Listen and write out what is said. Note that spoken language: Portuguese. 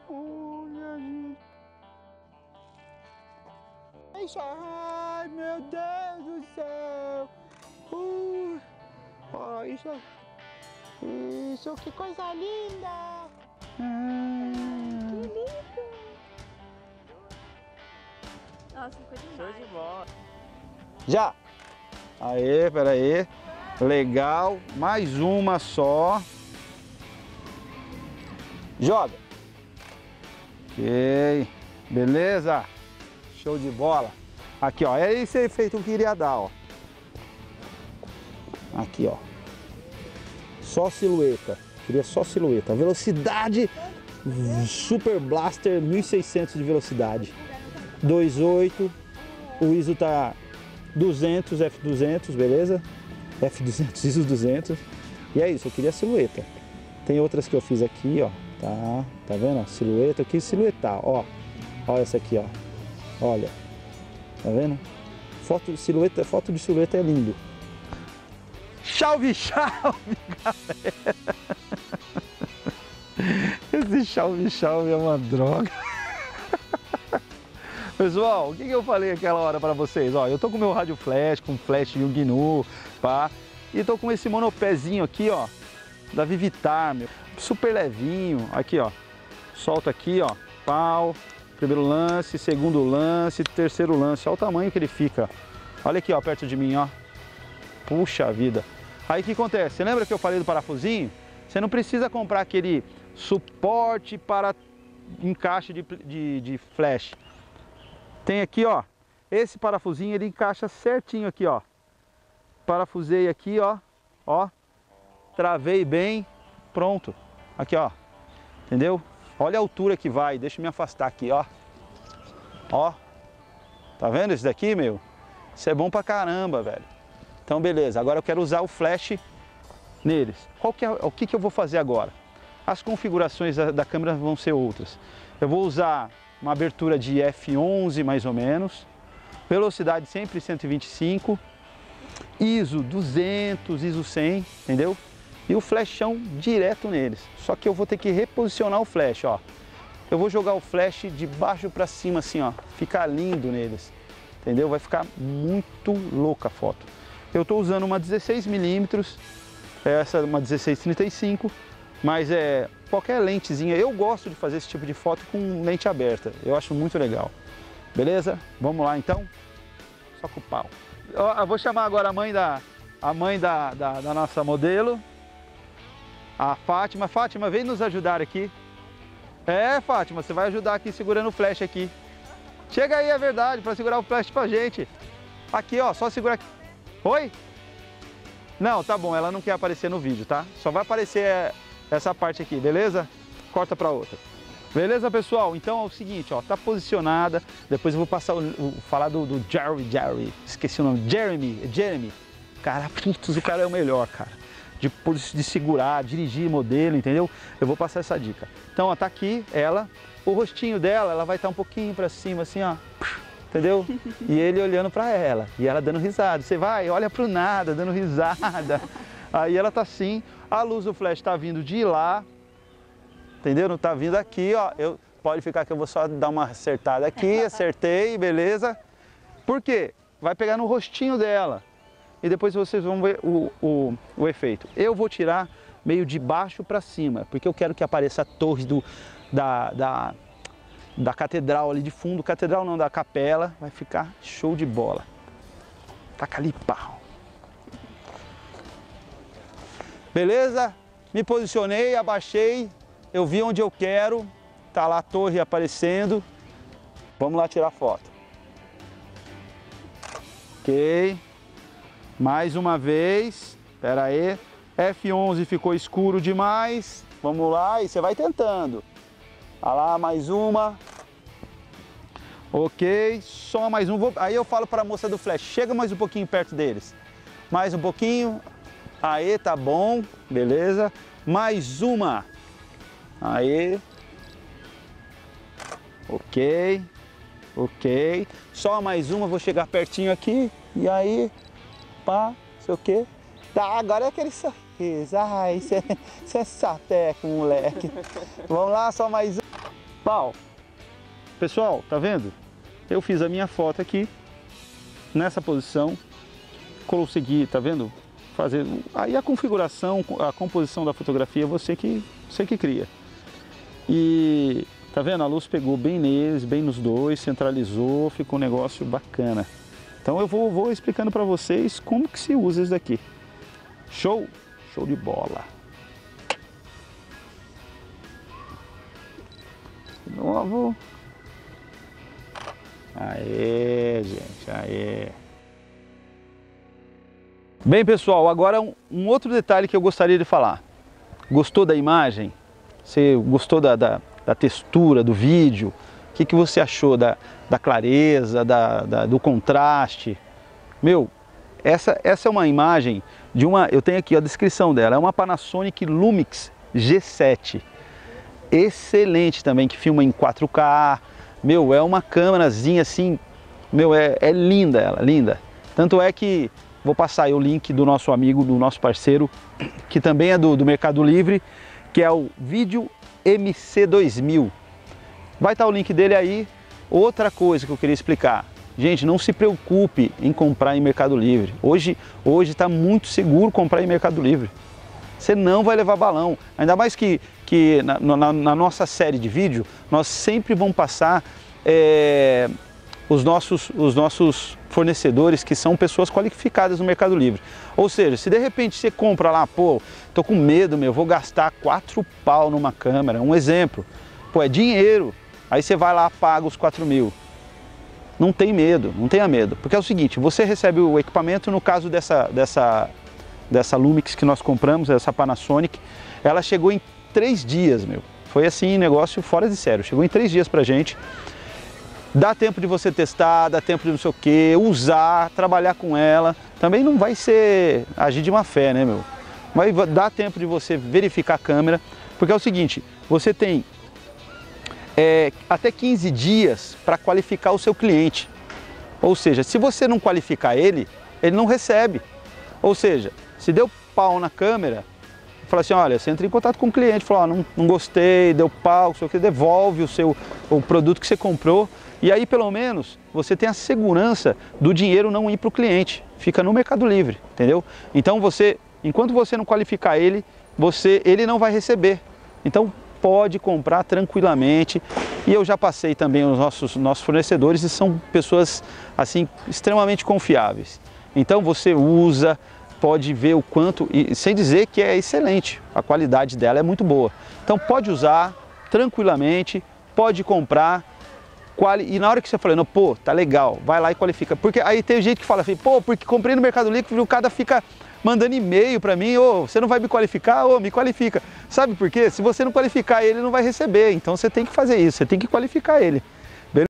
Olha, gente. Isso, ai, meu Deus do céu. Ó, isso, que coisa linda. Que lindo. Nossa, ficou demais. Show de bola. Já. Aê, peraí. Legal. Mais uma só. Joga. Ok. Beleza? Show de bola. Aqui, ó. É esse efeito que eu queria dar, ó. Aqui, ó. Só silhueta. Queria só silhueta. Velocidade Super Blaster 1600 de velocidade. 2.8. O ISO tá 200, F200, beleza? F200, ISO 200. E é isso, eu queria silhueta. Tem outras que eu fiz aqui, ó. Tá vendo? Silhueta, eu quis silhuetar, ó. Olha essa aqui, ó. Olha. Tá vendo? Foto de silhueta é lindo. Salve, salve, galera! Esse salve é uma droga. Pessoal, o que eu falei aquela hora para vocês? Ó, eu tô com meu rádio flash, com flash Yugnu, pá. E tô com esse monopézinho aqui, ó, da Vivitar, meu. Super levinho. Aqui, ó. Solta aqui, ó. Pau. Primeiro lance, segundo lance, terceiro lance. Olha o tamanho que ele fica. Olha aqui, ó, perto de mim, ó. Puxa vida. Aí o que acontece? Você lembra que eu falei do parafusinho? Você não precisa comprar aquele suporte para encaixe de flash. Tem aqui, ó. Esse parafusinho, ele encaixa certinho aqui, ó. Parafusei aqui, ó. Ó. Travei bem. Pronto. Aqui, ó. Entendeu? Olha a altura que vai. Deixa eu me afastar aqui, ó. Ó. Tá vendo isso daqui, meu? Isso é bom pra caramba, velho. Então, beleza. Agora eu quero usar o flash neles. O que eu vou fazer agora? As configurações da câmera vão ser outras. Eu vou usar uma abertura de f11 mais ou menos. Velocidade sempre 125. ISO 200, ISO 100, entendeu? E o flashão direto neles. Só que eu vou ter que reposicionar o flash, ó. Eu vou jogar o flash de baixo para cima assim, ó. Ficar lindo neles, entendeu? Vai ficar muito louca a foto. Eu estou usando uma 16mm, essa é uma 16-35, mas qualquer lentezinha. Eu gosto de fazer esse tipo de foto com lente aberta. Eu acho muito legal. Beleza? Vamos lá então? Só com o pau. Eu vou chamar agora a mãe da nossa modelo, a Fátima. Fátima, vem nos ajudar aqui. Fátima, você vai ajudar aqui segurando o flash aqui. Chega aí, é verdade, para segurar o flash pra gente. Aqui, ó, só segurar aqui. Oi? Não, tá bom, ela não quer aparecer no vídeo, tá? Só vai aparecer essa parte aqui, beleza? Corta pra outra. Beleza, pessoal? Então é o seguinte, ó, tá posicionada. Depois eu vou passar falar do Jerry. Esqueci o nome. Jeremy. Cara, putz, o cara é o melhor, cara. De segurar, dirigir modelo, entendeu? Eu vou passar essa dica. Então, ó, tá aqui ela. O rostinho dela, ela vai estar um pouquinho pra cima, assim, ó. Entendeu? E ele olhando pra ela. E ela dando risada. Você vai, olha pro nada, dando risada. Aí ela tá assim. A luz do flash tá vindo de lá. Entendeu? Não tá vindo aqui, ó. Pode ficar que eu vou só dar uma acertada aqui. Acertei, beleza? Por quê? Vai pegar no rostinho dela. E depois vocês vão ver o efeito. Eu vou tirar meio de baixo para cima, porque eu quero que apareça a torre da catedral ali de fundo. Catedral não, da capela. Vai ficar show de bola. Taca ali, pau. Beleza? Me posicionei, abaixei. Eu vi onde eu quero. Tá lá a torre aparecendo. Vamos lá tirar foto. Ok. Mais uma vez, espera aí, F11 ficou escuro demais, vamos lá, e você vai tentando. Olha lá, mais uma. Ok, só mais um, aí eu falo para a moça do flash, chega mais um pouquinho perto deles. Mais um pouquinho, aí tá bom, beleza. Mais uma, aí. Ok, só mais uma, vou chegar pertinho aqui, e aí... Pá, sei o que. Tá, agora é aquele sorriso. Ai, você é sapeco, moleque. Vamos lá, só mais um. pau. Pessoal, tá vendo? Eu fiz a minha foto aqui, nessa posição, consegui, tá vendo? Fazer aí a configuração, a composição da fotografia, você que cria. E tá vendo? A luz pegou bem neles, bem nos dois, centralizou, ficou um negócio bacana. Então eu vou explicando para vocês como que se usa isso daqui. Show? Show de bola. De novo. Aê, gente, aê. Bem, pessoal, agora um outro detalhe que eu gostaria de falar. Gostou da imagem? Você gostou da textura do vídeo? O que você achou da clareza, do contraste? Meu, essa é uma imagem de uma... Eu tenho aqui a descrição dela. É uma Panasonic Lumix G7. Excelente também, que filma em 4K. Meu, é uma câmerazinha assim... Meu, é linda ela, linda. Tanto é que... Vou passar aí o link do nosso amigo, do nosso parceiro, que também é do Mercado Livre, que é o Vídeo MC2000. Vai estar o link dele aí. Outra coisa que eu queria explicar. Gente, não se preocupe em comprar em Mercado Livre. Hoje está muito seguro comprar em Mercado Livre. Você não vai levar balão. Ainda mais que na nossa série de vídeo, nós sempre vamos passar os nossos fornecedores que são pessoas qualificadas no Mercado Livre. Ou seja, se de repente você compra lá, pô, tô com medo, meu, vou gastar 4 pau numa câmera, um exemplo. Pô, é dinheiro. Aí você vai lá, paga os 4 mil. Não tem medo, não tenha medo. Porque é o seguinte, você recebe o equipamento, no caso dessa Lumix que nós compramos, essa Panasonic, ela chegou em 3 dias, meu. Foi assim, negócio fora de sério. Chegou em 3 dias pra gente. Dá tempo de você testar, dá tempo de não sei o que, usar, trabalhar com ela. Também não vai ser agir de má fé, né, meu? Vai dar tempo de você verificar a câmera, porque é o seguinte, você tem até 15 dias para qualificar o seu cliente. Ou seja, se você não qualificar ele não recebe. Ou seja, se deu pau na câmera, fala assim, olha, você entra em contato com o cliente, fala, não gostei, deu pau, não sei o que, devolve o produto que você comprou. E aí, pelo menos, você tem a segurança do dinheiro não ir para o cliente. Fica no Mercado Livre, entendeu? Então, enquanto você não qualificar ele não vai receber. Então, pode comprar tranquilamente. E eu já passei também os nossos fornecedores e são pessoas, assim, extremamente confiáveis. Então, você usa, pode ver o quanto, e sem dizer que é excelente. A qualidade dela é muito boa. Então, pode usar tranquilamente, pode comprar. E na hora que você fala, não, pô, tá legal, vai lá e qualifica. Porque aí tem gente que fala assim, pô, porque comprei no Mercado Livre, o cara fica mandando e-mail pra mim, ô, você não vai me qualificar? Ô, me qualifica. Sabe por quê? Se você não qualificar ele, não vai receber. Então você tem que fazer isso, você tem que qualificar ele.